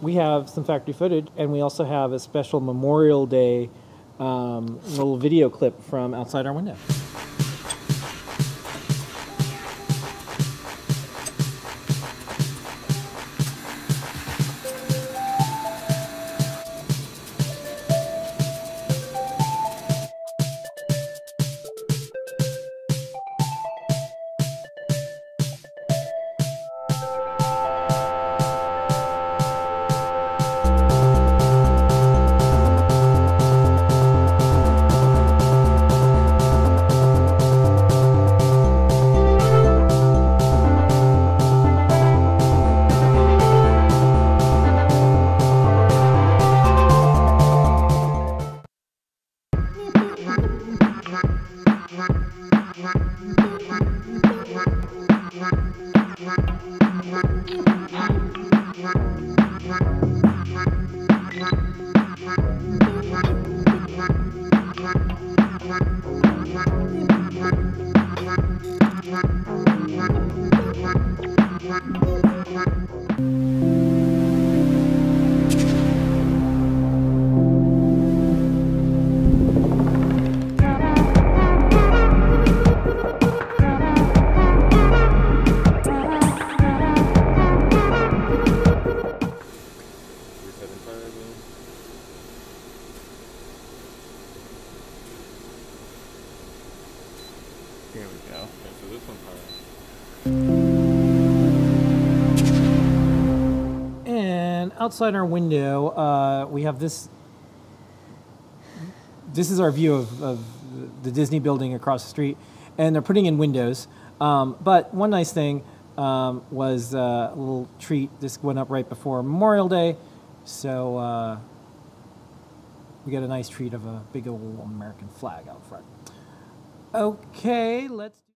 we have some factory footage, and we also have a special Memorial Day little video clip from outside our window. Here we go. Okay, so this one's higher. And outside our window, we have this. This is our view of the Disney building across the street, and they're putting in windows. But one nice thing was a little treat. This went up right before Memorial Day, so we got a nice treat of a big old American flag out front. Okay, let's